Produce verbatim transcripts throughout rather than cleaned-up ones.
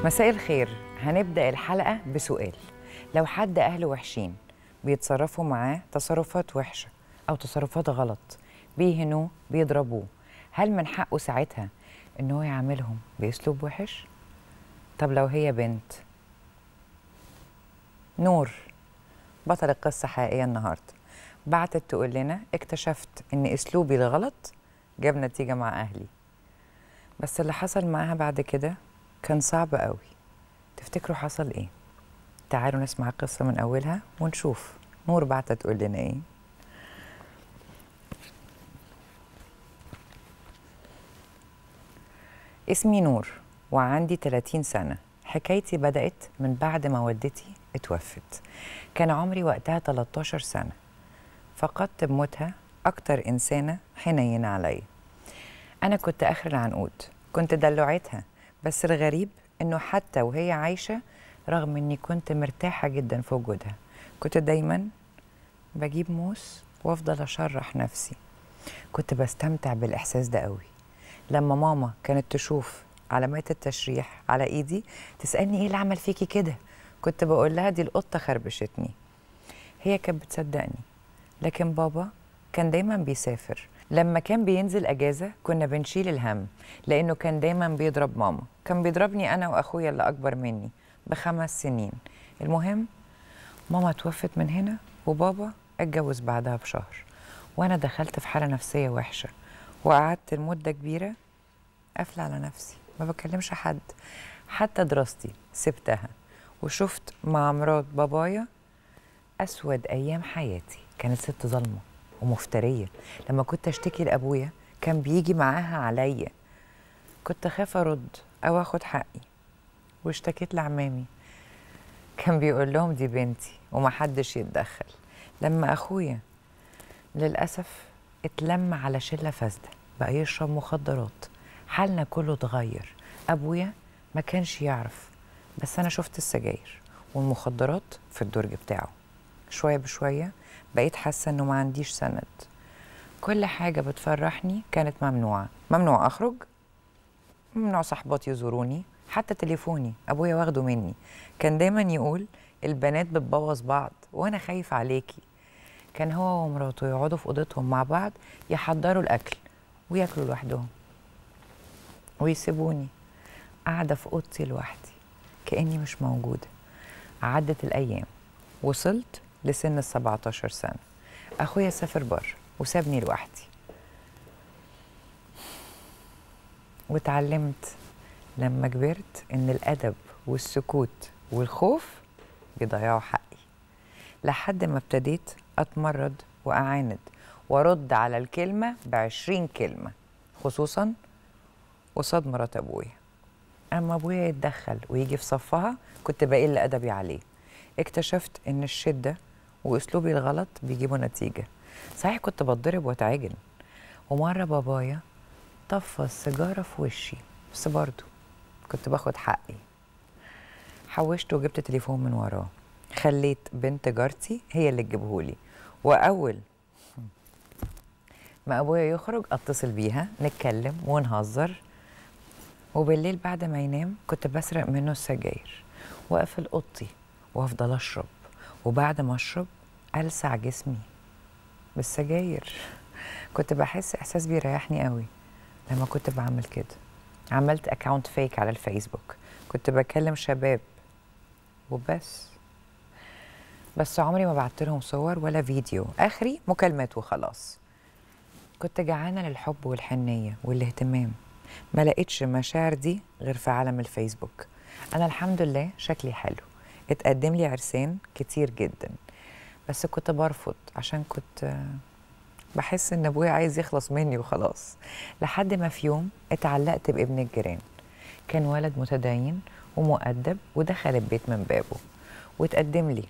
مساء الخير. هنبدأ الحلقة بسؤال: لو حد أهله وحشين بيتصرفوا معاه تصرفات وحشة أو تصرفات غلط، بيهنوه بيضربوه، هل من حقه ساعتها إن هو يعاملهم بأسلوب وحش؟ طب لو هي بنت؟ نور بطل القصة حقيقية النهاردة بعتت تقول لنا: اكتشفت إن أسلوبي الغلط جاب نتيجة مع أهلي، بس اللي حصل معاها بعد كده كان صعب قوي. تفتكروا حصل ايه؟ تعالوا نسمع القصة من أولها ونشوف نور بعتت تقول لنا ايه. اسمي نور وعندي ثلاثين سنة. حكايتي بدأت من بعد ما والدتي اتوفت. كان عمري وقتها ثلاثة عشر سنة. فقدت بموتها أكتر إنسانة حنينة عليا. أنا كنت آخر العنقود، كنت دلوعتها، بس الغريب إنه حتى وهي عايشة، رغم إني كنت مرتاحة جدا في وجودها، كنت دايما بجيب موس وأفضل أشرح نفسي. كنت بستمتع بالإحساس ده قوي. لما ماما كانت تشوف علامات التشريح على إيدي تسألني: إيه اللي عمل فيكي كده؟ كنت بقول لها: دي القطة خربشتني. هي كانت بتصدقني. لكن بابا كان دايما بيسافر. لما كان بينزل أجازة كنا بنشيل الهم، لأنه كان دايما بيضرب ماما. كان بيضربني أنا وأخويا اللي أكبر مني بخمس سنين. المهم، ماما توفت من هنا وبابا اتجوز بعدها بشهر، وأنا دخلت في حالة نفسية وحشة، وقعدت لمدة كبيرة قافلة على نفسي، ما بكلمش حد. حتى دراستي سبتها، وشفت مع مرات بابايا أسود أيام حياتي. كانت ست ظلمة ومفترية. لما كنت أشتكي لأبويا كان بيجي معاها عليا. كنت أخاف أرد أو أخد حقي، واشتكيت لعمامي، كان بيقول لهم: دي بنتي ومحدش يتدخل. لما أخويا للأسف اتلم على شلة فاسدة، بقى يشرب مخدرات، حالنا كله اتغير. أبويا ما كانش يعرف، بس أنا شفت السجاير والمخدرات في الدرج بتاعه. شوية بشوية بقيت حاسة إنه ما عنديش سند. كل حاجة بتفرحني كانت ممنوعة. ممنوع أخرج، ممنوع صحباتي يزوروني، حتى تليفوني أبويا واخده مني. كان دايما يقول: البنات بتبوظ بعض وأنا خايف عليكي. كان هو ومراته يقعدوا في أوضتهم مع بعض، يحضروا الأكل وياكلوا لوحدهم، ويسيبوني قاعدة في أوضتي لوحدي كأني مش موجودة. عدت الأيام، وصلت لسن السبعة عشر سنة. أخويا سافر بره وسابني لوحدي، واتعلمت لما كبرت إن الأدب والسكوت والخوف بيضيعوا حقي، لحد ما ابتديت أتمرد وأعاند وأرد على الكلمة بعشرين كلمة، خصوصا قصاد مرات أبويا. أما أبويا يتدخل ويجي في صفها كنت بقل أدبي عليه. اكتشفت إن الشدة وأسلوبي الغلط بيجيبوا نتيجة. صحيح كنت بتضرب واتعجن، ومرة بابايا طفى السيجارة في وشي، بس برضه كنت باخد حقي. حوشت وجبت تليفون من وراه، خليت بنت جارتي هي اللي تجيبهولي، وأول ما أبويا يخرج أتصل بيها نتكلم ونهزر. وبالليل بعد ما ينام كنت بسرق منه السجاير وأقفل أوضتي وأفضل أشرب، وبعد ما أشرب ألسع جسمي بالسجاير. كنت بحس إحساس بيريحني قوي لما كنت بعمل كده. عملت أكاونت فيك على الفيسبوك، كنت بكلم شباب وبس. بس عمري ما بعت لهم صور ولا فيديو، آخري مكالمات وخلاص. كنت جعانة للحب والحنية والاهتمام، ما لقيتش المشاعر دي غير في عالم الفيسبوك. أنا الحمد لله شكلي حلو، اتقدم لي عرسان كتير جدا، بس كنت برفض عشان كنت بحس إن أبويا عايز يخلص مني وخلاص. لحد ما في يوم اتعلقت بابن الجيران. كان ولد متدين ومؤدب، ودخل البيت من بابه واتقدم لي،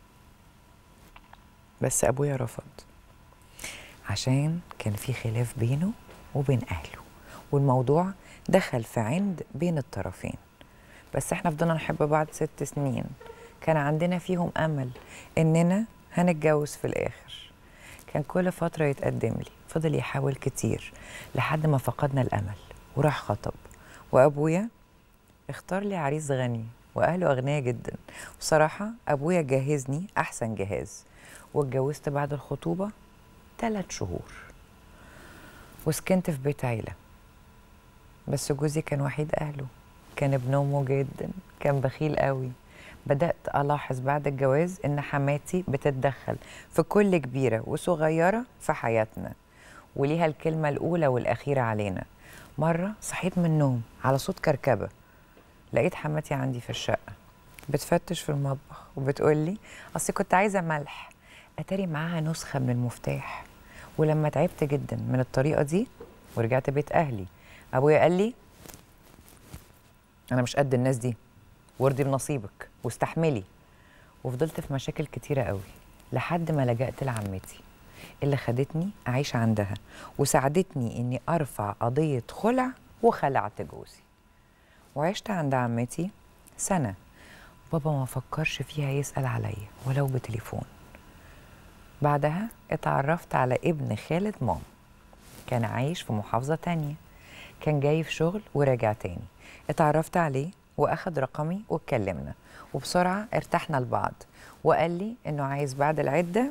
بس أبويا رفض عشان كان في خلاف بينه وبين أهله، والموضوع دخل في عند بين الطرفين. بس احنا فضلنا نحب بعض ست سنين، كان عندنا فيهم أمل إننا هنتجوز في الآخر. كان كل فترة يتقدم لي، فضل يحاول كتير لحد ما فقدنا الأمل وراح خطب. وأبويا اختار لي عريس غني واهله اغنياء جدا. بصراحه ابويا جهزني احسن جهاز، واتجوزت بعد الخطوبه ثلاث شهور وسكنت في بيت عيله. بس جوزي كان وحيد اهله، كان ابن امه جدا، كان بخيل قوي. بدات الاحظ بعد الجواز ان حماتي بتتدخل في كل كبيره وصغيره في حياتنا، وليها الكلمه الاولى والاخيره علينا. مره صحيت من النوم على صوت كركبه، لقيت حماتي عندي في الشقة بتفتش في المطبخ وبتقول لي أصل كنت عايزة ملح. أتاري معاها نسخة من المفتاح. ولما تعبت جدا من الطريقة دي ورجعت بيت أهلي، أبويا قال لي أنا مش قد الناس دي، وارضي بنصيبك واستحملي. وفضلت في مشاكل كتيرة قوي لحد ما لجأت لعمتي اللي خدتني أعيش عندها وساعدتني إني أرفع قضية خلع، وخلعت جوزي وعشت عند عمتي سنة. بابا ما فكرش فيها يسأل عليا ولو بتليفون. بعدها اتعرفت على ابن خالد ماما، كان عايش في محافظة تانية، كان جاي في شغل وراجع تاني. اتعرفت عليه واخد رقمي واتكلمنا، وبسرعة ارتحنا لبعض، وقال لي انه عايز بعد العدة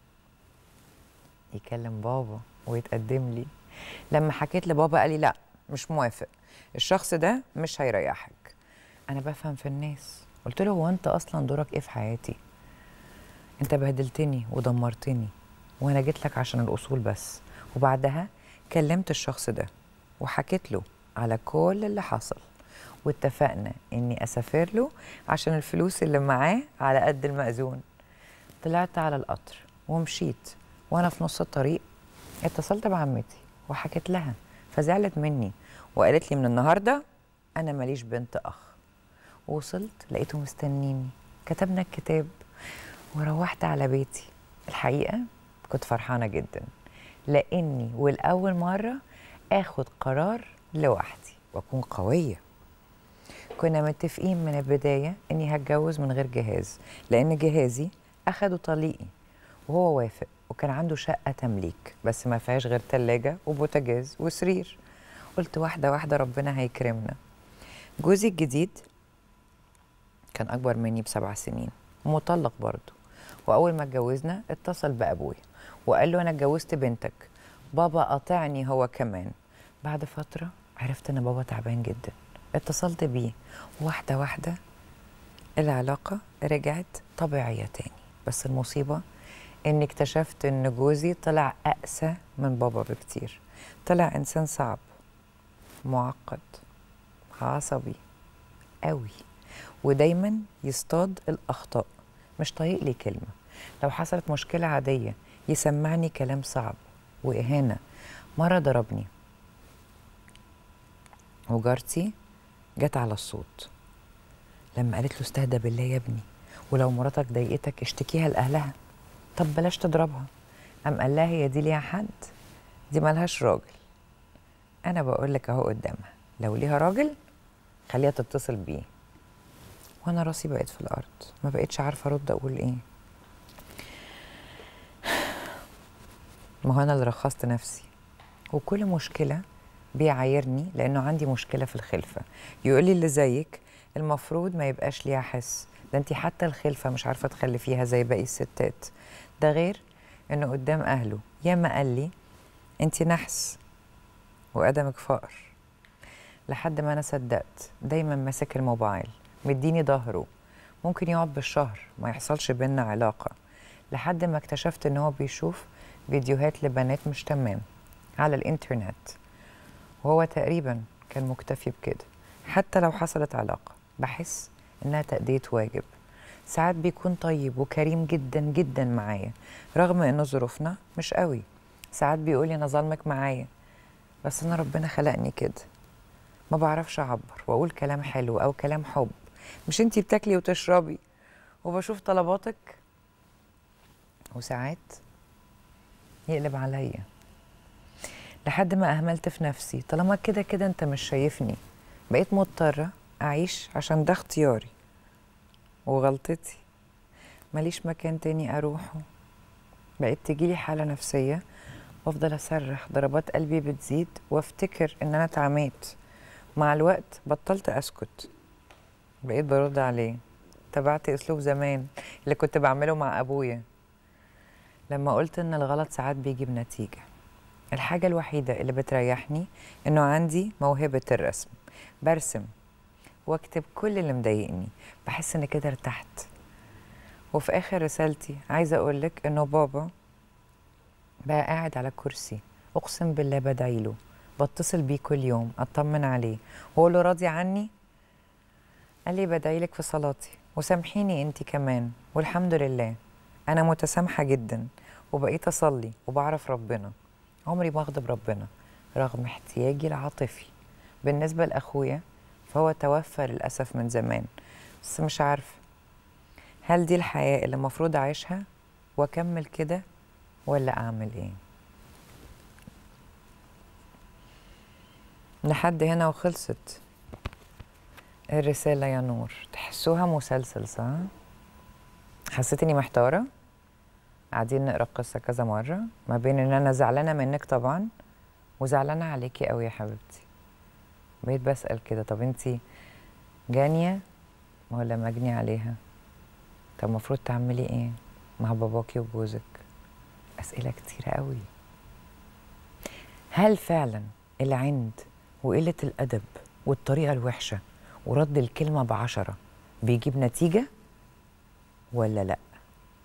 يكلم بابا ويتقدم لي. لما حكيت لبابا قال لي لا مش موافق، الشخص ده مش هيريحك. انا بفهم في الناس. قلت له هو انت اصلا دورك ايه في حياتي؟ انت بهدلتني ودمرتني وانا جيت لك عشان الاصول بس. وبعدها كلمت الشخص ده وحكيت له على كل اللي حصل، واتفقنا اني اسافر له عشان الفلوس اللي معاه على قد المأذون. طلعت على القطر ومشيت، وانا في نص الطريق اتصلت بعمتي وحكيت لها، فزعلت مني وقالت لي من النهارده انا ماليش بنت اخ. ووصلت لقيته مستنيني، كتبنا الكتاب وروحت على بيتي. الحقيقه كنت فرحانه جدا لاني والاول مره اخد قرار لوحدي واكون قويه. كنا متفقين من البدايه اني هتجوز من غير جهاز، لان جهازي اخده طليقي وهو وافق، وكان عنده شقه تمليك بس ما فيهاش غير تلاجه وبوتاجاز وسرير. قلت واحده واحده ربنا هيكرمنا. جوزي الجديد كان اكبر مني بسبع سنين ومطلق برضه، واول ما اتجوزنا اتصل بابويا وقال له انا اتجوزت بنتك. بابا قاطعني هو كمان. بعد فتره عرفت ان بابا تعبان جدا، اتصلت بيه واحده واحده العلاقه رجعت طبيعيه تاني. بس المصيبه اني اكتشفت ان جوزي طلع اقسى من بابا بكتير. طلع انسان صعب، معقد، عصبي قوي، ودايما يصطاد الاخطاء، مش طايق لي كلمه. لو حصلت مشكله عاديه يسمعني كلام صعب واهانه. مره ضربني وجارتي جت على الصوت لما قالت له استهدى بالله يا ابني، ولو مراتك ضايقتك اشتكيها لاهلها، طب بلاش تضربها. قام قال لها هي دي ليها حد؟ دي مالهاش راجل. انا بقول لك اهو قدامها، لو ليها راجل خليها تتصل بيه. وانا راسي بقت في الارض، ما بقتش عارفه ارد اقول ايه. ما هو انا اللي رخصت نفسي، وكل مشكله بيعايرني لانه عندي مشكله في الخلفه. يقول لي اللي زيك المفروض ما يبقاش ليها حس، ده انت حتى الخلفه مش عارفه تخلفيها زي باقي الستات. ده غير انه قدام اهله ياما قال لي انت نحس وقدمك فقر، لحد ما انا صدقت. دايما ماسك الموبايل مديني ظهره، ممكن يقعد بالشهر ما يحصلش بينا علاقه، لحد ما اكتشفت ان هو بيشوف فيديوهات لبنات مش تمام على الانترنت، وهو تقريبا كان مكتفي بكده. حتى لو حصلت علاقه بحس انها تأدية واجب. ساعات بيكون طيب وكريم جدا جدا معايا رغم ان ظروفنا مش قوي. ساعات بيقولي انا ظالمك معايا، بس انا ربنا خلقني كده، ما بعرفش اعبر واقول كلام حلو او كلام حب. مش انتي بتاكلي وتشربي وبشوف طلباتك؟ وساعات يقلب عليا لحد ما اهملت في نفسي. طالما كده كده انت مش شايفني، بقيت مضطره اعيش عشان ده اختياري وغلطتي، ماليش مكان تاني اروحه. بقيت تجيلي حاله نفسيه وافضل اصرخ، ضربات قلبي بتزيد وافتكر ان انا اتعميت. مع الوقت بطلت اسكت بقيت برد عليه. تبعت اسلوب زمان اللي كنت بعمله مع ابويا لما قلت ان الغلط ساعات بيجي بنتيجه. الحاجه الوحيده اللي بتريحني انه عندي موهبه الرسم، برسم واكتب كل اللي مضايقني، بحس ان كده ارتحت. وفي اخر رسالتي عايزه اقولك انه بابا بقى قاعد على كرسي، اقسم بالله بدعيله، بتصل بيه كل يوم اطمن عليه واقول له راضي عني. قال لي بدعيلك في صلاتي وسامحيني انت كمان، والحمد لله انا متسامحه جدا وبقيت اصلي وبعرف ربنا، عمري ما اغضب ربنا رغم احتياجي العاطفي. بالنسبه لاخويا فهو توفى للاسف من زمان، بس مش عارفه هل دي الحياه اللي المفروض اعيشها واكمل كده ولا اعمل ايه. لحد هنا وخلصت الرسالة يا نور. تحسوها مسلسل صح؟ حسيت اني محتارة، قاعدين نقرا القصة كذا مرة ما بين ان انا زعلانة منك طبعا وزعلانة عليكي قوي يا حبيبتي. بقيت بسأل كده، طب انتي جانية ولا مجني عليها؟ طب المفروض تعملي ايه مع باباكي وجوزك؟ أسئلة كتيرة قوي. هل فعلا العند وقلة الأدب والطريقة الوحشة ورد الكلمة بعشرة بيجيب نتيجة ولا لأ؟